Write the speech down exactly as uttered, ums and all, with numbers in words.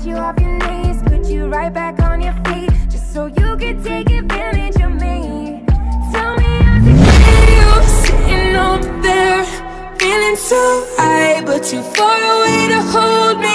you off your knees, put you right back on your feet, just so you could take advantage of me. Tell me how's it feel, you sitting up there, feeling so high, but too far away to hold me.